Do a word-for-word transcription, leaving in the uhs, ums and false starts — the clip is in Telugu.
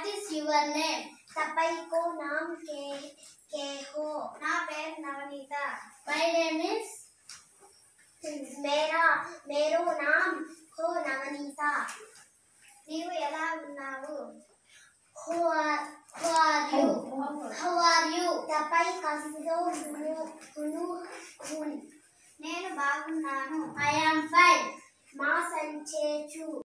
What is your name? तपाई को नाम के के हो? నా పేరు నవనీత. My name is मेरा मेरो नाम हो नवनीता. నీవు ఎలా ఉన్నావు? Who are who are you? How are you? तपाई कसिदो हुनु हुनु हुन. నేను బాగున్నాను. I am fine. మా సంచేచు